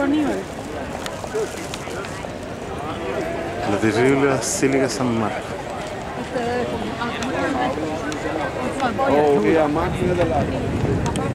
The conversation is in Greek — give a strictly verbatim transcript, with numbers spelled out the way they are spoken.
La Virgilia Silica San Marco. Oh, okay, a máquina da lá.